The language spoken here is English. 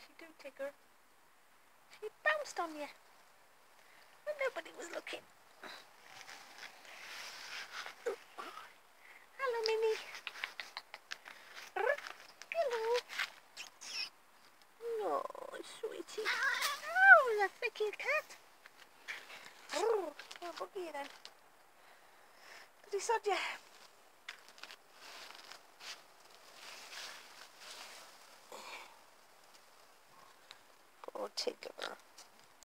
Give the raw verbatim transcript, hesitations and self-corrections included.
she do, Tigger. She bounced on you when nobody was looking. Hello, Minnie. Hello. No, sweetie. Oh, that freaky cat. Oh, boogie then. Did he sod you? Poor Tigger.